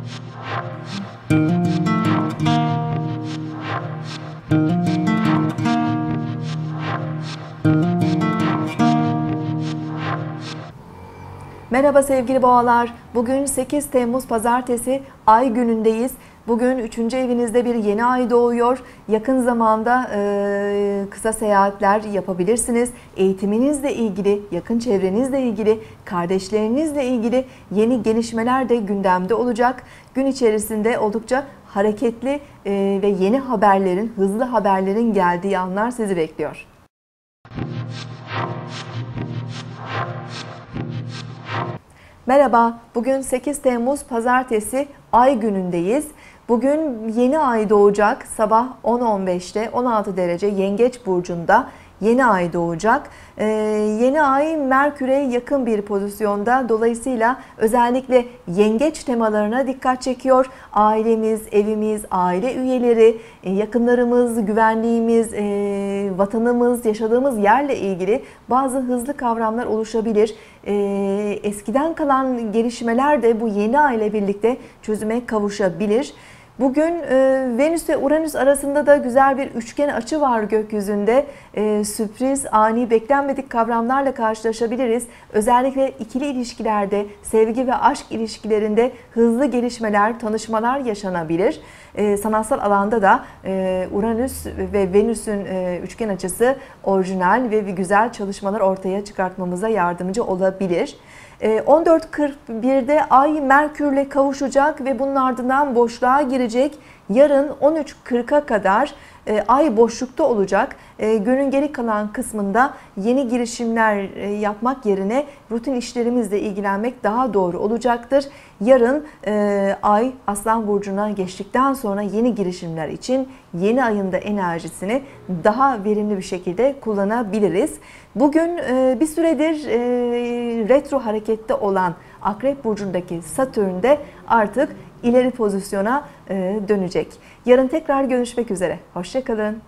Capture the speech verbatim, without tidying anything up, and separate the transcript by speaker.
Speaker 1: Merhaba sevgili boğalar. Bugün sekiz Temmuz Pazartesi, ay günündeyiz. Bugün üçüncü evinizde bir yeni ay doğuyor. Yakın zamanda e, kısa seyahatler yapabilirsiniz. Eğitiminizle ilgili, yakın çevrenizle ilgili, kardeşlerinizle ilgili yeni gelişmeler de gündemde olacak. Gün içerisinde oldukça hareketli e, ve yeni haberlerin, hızlı haberlerin geldiği anlar sizi bekliyor. Merhaba, bugün sekiz Temmuz Pazartesi, ay günündeyiz. Bugün yeni ay doğacak. Sabah on on beşte on altı derece Yengeç burcunda yeni ay doğacak. Ee, yeni ay Merkür'e yakın bir pozisyonda. Dolayısıyla özellikle yengeç temalarına dikkat çekiyor. Ailemiz, evimiz, aile üyeleri, yakınlarımız, güvenliğimiz, e, vatanımız, yaşadığımız yerle ilgili bazı hızlı kavramlar oluşabilir. E, eskiden kalan gelişmeler de bu yeni ay ile birlikte çözüme kavuşabilir. Bugün e, Venüs ve Uranüs arasında da güzel bir üçgen açı var gökyüzünde. E, sürpriz, ani, beklenmedik kavramlarla karşılaşabiliriz. Özellikle ikili ilişkilerde, sevgi ve aşk ilişkilerinde hızlı gelişmeler, tanışmalar yaşanabilir. E, sanatsal alanda da e, Uranüs ve Venüs'ün e, üçgen açısı orijinal ve güzel çalışmalar ortaya çıkartmamıza yardımcı olabilir. on dört kırk birde ay Merkür'le kavuşacak ve bunun ardından boşluğa girecek. Yarın on üç kırka kadar ay boşlukta olacak. Günün geri kalan kısmında yeni girişimler yapmak yerine rutin işlerimizle ilgilenmek daha doğru olacaktır. Yarın ay Aslan burcuna geçtikten sonra yeni girişimler için yeni ayın da enerjisini daha verimli bir şekilde kullanabiliriz. Bugün bir süredir retro harekette olan Akrep burcundaki Satürn de artık ileri pozisyona dönecek. Yarın tekrar görüşmek üzere. Hoşça kalın.